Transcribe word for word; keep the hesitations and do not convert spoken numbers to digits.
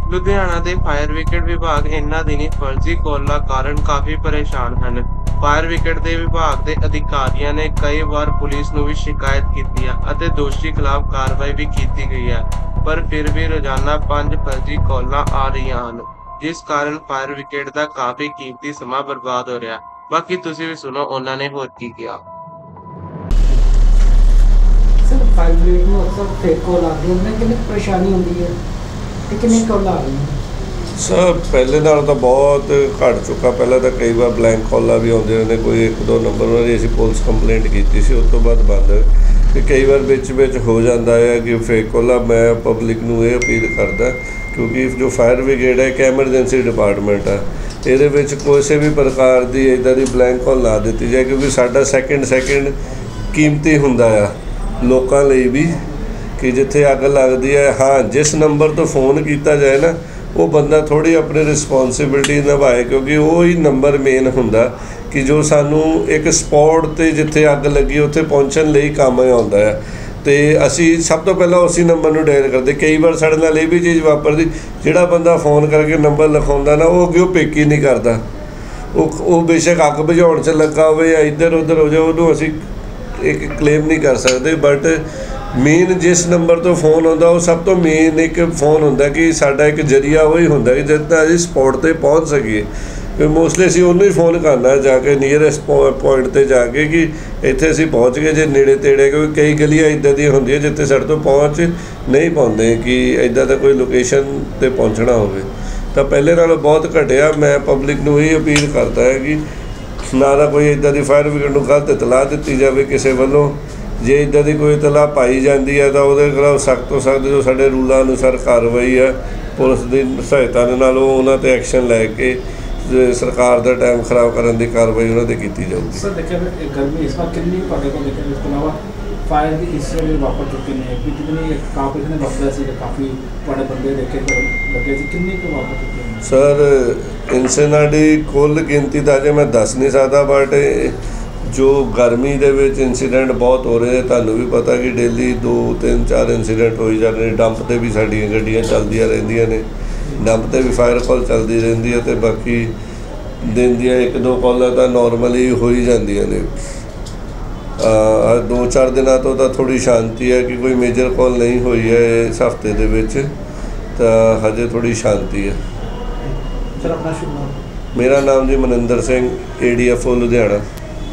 ਲੁਧਿਆਣਾ ਦੇ fire brigade ਵਿਭਾਗ ਇਨ੍ਹਾਂ ਦਿਨੀਂ ਫਰਜ਼ੀ ਕਾਲਾਂ ਕਾਰਨ ਕਾਫੀ ਪਰੇਸ਼ਾਨ ਹਨ। ਫਾਇਰ ਬ੍ਰਿਗੇਡ ਦੇ ਵਿਭਾਗ ਦੇ ਅਧਿਕਾਰੀਆਂ ਨੇ ਕਈ ਵਾਰ ਪੁਲਿਸ ਨੂੰ ਵੀ ਸ਼ਿਕਾਇਤ ਕੀਤੀ ਹੈ ਅਤੇ ਦੋਸ਼ੀ ਖਿਲਾਫ ਕਾਰਵਾਈ ਵੀ ਕੀਤੀ ਗਈ ਹੈ, ਪਰ ਫਿਰ ਵੀ ਰੋਜ਼ਾਨਾ ਪੰਜ ਫਰਜ਼ੀ ਕਾਲਾਂ ਆ ਰਹੀਆਂ ਹਨ, ਜਿਸ ਕਾਰਨ ਫਾਇਰ ਬ੍ਰਿਗੇਡ ਦਾ ਕਾਫੀ ਕੀਮਤੀ ਸਮਾਂ ਬਰਬਾਦ ਹੋ ਰਿਹਾ। ਬਾਕੀ ਤੁਸੀਂ ਵੀ ਸੁਣੋ ਉਹਨਾਂ ਨੇ ਹੋਰ ਕੀ ਕਿਹਾ। ਸਰ ਫਾਇਰ ਬ੍ਰਿਗੇਡ ਨੂੰ ਅਕਸਰ ਫੇਕ ਕਾਲ ਆਉਂਦੀ ਹੈ, ਕਿੰਨੀ ਪਰੇਸ਼ਾਨੀ ਹੁੰਦੀ ਹੈ ਤੇ ਕਿੰਨੀ ਕਾਲ ਆ ਰਹੀ ਹੈ? ਸਰ ਪਹਿਲੇ ਨਾਲ ਤਾਂ ਬਹੁਤ ਘੱਟ ਚੁੱਕਾ। ਪਹਿਲਾਂ ਤਾਂ ਕਈ ਵਾਰ ਬਲੈਂਕ ਕਾਲਾਂ ਵੀ ਆਉਂਦੀਆਂ ਨੇ, ਕੋਈ ਇੱਕ ਦੋ ਨੰਬਰ ਉਹਨਾਂ ਦੀ ਅਸੀਂ ਪੁਲਿਸ ਕੰਪਲੇਂਟ ਕੀਤੀ ਸੀ, ਉਸ ਤੋਂ ਬਾਅਦ ਬੰਦ। ਅਤੇ ਕਈ ਵਾਰ ਵਿੱਚ ਵਿੱਚ ਹੋ ਜਾਂਦਾ ਹੈ ਕਿ ਫੇਕ ਕਾਲਾਂ। ਮੈਂ ਪਬਲਿਕ ਨੂੰ ਇਹ ਅਪੀਲ ਕਰਦਾ, ਕਿਉਂਕਿ ਜੋ ਫਾਇਰ ਬ੍ਰਿਗੇਡ ਹੈ ਇੱਕ ਐਮਰਜੈਂਸੀ ਡਿਪਾਰਟਮੈਂਟ ਆ, ਇਹਦੇ ਵਿੱਚ ਕਿਸੇ ਵੀ ਪ੍ਰਕਾਰ ਦੀ ਇੱਦਾਂ ਦੀ ਬਲੈਂਕ ਕਾਲ ਨਾ ਦਿੱਤੀ ਜਾਏ, ਕਿਉਂਕਿ ਸਾਡਾ ਸੈਕਿੰਡ ਸੈਕਿੰਡ ਕੀਮਤੀ ਹੁੰਦਾ ਆ ਲੋਕਾਂ ਲਈ ਵੀ, ਕਿ ਜਿੱਥੇ ਅੱਗ ਲੱਗਦੀ ਹੈ। ਹਾਂ, ਜਿਸ ਨੰਬਰ ਤੋਂ ਫ਼ੋਨ ਕੀਤਾ ਜਾਏ ਨਾ, ਉਹ ਬੰਦਾ ਥੋੜ੍ਹੀ ਆਪਣੀ ਰਿਸਪੋਂਸੀਬਿਲਿਟੀ ਨਿਭਾਏ, ਕਿਉਂਕਿ ਉਹ ਹੀ ਨੰਬਰ ਮੇਨ ਹੁੰਦਾ ਕਿ ਜੋ ਸਾਨੂੰ ਇੱਕ ਸਪੌਟ 'ਤੇ ਜਿੱਥੇ ਅੱਗ ਲੱਗੀ ਉੱਥੇ ਪਹੁੰਚਣ ਲਈ ਕੰਮ ਆਉਂਦਾ ਹੈ। ਅਤੇ ਅਸੀਂ ਸਭ ਤੋਂ ਪਹਿਲਾਂ ਉਸੇ ਨੰਬਰ ਨੂੰ ਡਾਇਲ ਕਰਦੇ। ਕਈ ਵਾਰ ਸਾਡੇ ਨਾਲ ਇਹ ਵੀ ਚੀਜ਼ ਵਾਪਰਦੀ, ਜਿਹੜਾ ਬੰਦਾ ਫ਼ੋਨ ਕਰਕੇ ਨੰਬਰ ਲਿਖਾਉਂਦਾ ਨਾ, ਉਹ ਅੱਗੇ ਉਹ ਪਿਕ ਹੀ ਨਹੀਂ ਕਰਦਾ। ਉਹ ਉਹ ਬੇਸ਼ੱਕ ਅੱਗ ਬੁਝਾਉਣ 'ਚ ਲੱਗਾ ਹੋਵੇ ਜਾਂ ਇੱਧਰ ਉੱਧਰ ਹੋ ਜਾਵੇ, ਉਹਨੂੰ ਅਸੀਂ ਇੱਕ ਕਲੇਮ ਨਹੀਂ ਕਰ ਸਕਦੇ। ਬਟ ਮੇਨ ਜਿਸ ਨੰਬਰ ਤੋਂ ਫ਼ੋਨ ਆਉਂਦਾ, ਉਹ ਸਭ ਤੋਂ ਮੇਨ ਇੱਕ ਫ਼ੋਨ ਹੁੰਦਾ ਕਿ ਸਾਡਾ ਇੱਕ ਜ਼ਰੀਆ ਉਹ ਹੀ ਹੁੰਦਾ ਕਿ ਜਿਸ ਤਰ੍ਹਾਂ ਅਸੀਂ ਸਪੌਟ 'ਤੇ ਪਹੁੰਚ ਸਕੀਏ। ਕਿ ਮੋਸਟਲੀ ਅਸੀਂ ਉਹਨੂੰ ਹੀ ਫ਼ੋਨ ਕਰਨਾ ਜਾ ਕੇ ਨੀਅਰੈਸਟ ਪੁਆਇੰਟ 'ਤੇ ਜਾ ਕੇ, ਕਿ ਇੱਥੇ ਅਸੀਂ ਪਹੁੰਚ ਗਏ ਜੇ ਨੇੜੇ ਤੇੜੇ। ਕਿਉਂਕਿ ਕਈ ਗਲੀਆਂ ਇੱਦਾਂ ਦੀਆਂ ਹੁੰਦੀਆਂ ਜਿੱਥੇ ਸਾਡੇ ਤੋਂ ਪਹੁੰਚ ਨਹੀਂ ਪਾਉਂਦੇ, ਕਿ ਇੱਦਾਂ ਦਾ ਕੋਈ ਲੋਕੇਸ਼ਨ 'ਤੇ ਪਹੁੰਚਣਾ ਹੋਵੇ। ਤਾਂ ਪਹਿਲੇ ਨਾਲੋਂ ਬਹੁਤ ਘਟਿਆ। ਮੈਂ ਪਬਲਿਕ ਨੂੰ ਇਹ ਅਪੀਲ ਕਰਦਾ ਹੈ ਕਿ ਨਾ ਤਾਂ ਕੋਈ ਇੱਦਾਂ ਦੀ ਫਾਇਰ ਬ੍ਰਿਗੇਡ ਨੂੰ ਗਲਤ ਇਤਲਾਹ ਦਿੱਤੀ ਜਾਵੇ ਕਿਸੇ ਵੱਲੋਂ। ਜੇ ਇੱਦਾਂ ਦੀ ਕੋਈ ਇਤਲਾਹ ਪਾਈ ਜਾਂਦੀ ਹੈ ਤਾਂ ਉਹਦੇ ਖਿਲਾਫ ਸਖਤ ਤੋਂ ਸਖਤ ਜੋ ਸਾਡੇ ਰੂਲਾਂ ਅਨੁਸਾਰ ਕਾਰਵਾਈ ਹੈ, ਪੁਲਿਸ ਦੀ ਸਹਾਇਤਾ ਦੇ ਨਾਲ ਉਹ ਉਹਨਾਂ 'ਤੇ ਐਕਸ਼ਨ ਲੈ ਕੇ ਸਰਕਾਰ ਦਾ ਟਾਈਮ ਖਰਾਬ ਕਰਨ ਦੀ ਕਾਰਵਾਈ ਉਹਨਾਂ 'ਤੇ ਕੀਤੀ ਜਾਊਗੀ। ਸਰ ਦੇਖਿਆ ਗਰਮੀ ਇਸ ਵਾਰ ਕਿੰਨੀ ਤੁਹਾਡੇ ਕੋਲ ਦੇਖਿਆ, ਇਸ ਤੋਂ ਇਲਾਵਾ ਫਾਇਰ ਦੀ ਇੰਸੀਡੈਂਟ ਵਾਪਰ ਚੁੱਕੇ ਨੇ, ਕਿ ਜਿੰਨੀ ਕਾਫੀ ਨੇ ਵਾਪਰਿਆ ਸੀ, ਕਾਫੀ ਤੁਹਾਡੇ ਬੰਦੇ ਦੇਖੇ ਲੱਗੇ ਸੀ, ਕਿੰਨੀ ਕੁ ਵਾਪਰ ਚੁੱਕੇ ਨੇ? ਸਰ ਇੰਸੀਡੈਂਟ ਦੀ ਕੁੱਲ ਗਿਣਤੀ ਤਾਂ ਅਜੇ ਮੈਂ ਦੱਸ ਨਹੀਂ ਸਕਦਾ, ਬਟ ਜੋ ਗਰਮੀ ਦੇ ਵਿੱਚ ਇੰਸੀਡੈਂਟ ਬਹੁਤ ਹੋ ਰਹੇ ਨੇ। ਤੁਹਾਨੂੰ ਵੀ ਪਤਾ ਕਿ ਡੇਲੀ ਦੋ ਤਿੰਨ ਚਾਰ ਇੰਸੀਡੈਂਟ ਹੋਈ ਜਾਂਦੇ ਨੇ। ਡੰਪ 'ਤੇ ਵੀ ਸਾਡੀਆਂ ਗੱਡੀਆਂ ਚੱਲਦੀਆਂ ਰਹਿੰਦੀਆਂ ਨੇ, ਡੰਪ 'ਤੇ ਵੀ ਫਾਇਰ ਕਾਲ ਚੱਲਦੀ ਰਹਿੰਦੀ ਹੈ, ਅਤੇ ਬਾਕੀ ਦਿਨ ਦੀਆਂ ਇੱਕ ਦੋ ਕਾਲਾਂ ਤਾਂ ਨੋਰਮਲੀ ਹੋ ਹੀ ਜਾਂਦੀਆਂ ਨੇ। ਦੋ ਚਾਰ ਦਿਨਾਂ ਤੋਂ ਤਾਂ ਥੋੜ੍ਹੀ ਸ਼ਾਂਤੀ ਹੈ ਕਿ ਕੋਈ ਮੇਜਰ ਕਾਲ ਨਹੀਂ ਹੋਈ ਹੈ ਇਸ ਹਫ਼ਤੇ ਦੇ ਵਿੱਚ, ਤਾਂ ਹਜੇ ਥੋੜ੍ਹੀ ਸ਼ਾਂਤੀ ਹੈ। ਸਰ ਆਪਣਾ ਸ਼ੁਭ ਨਾਮ? ਮੇਰਾ ਨਾਮ ਜੀ Maninder Singh, A D F O Ludhiana.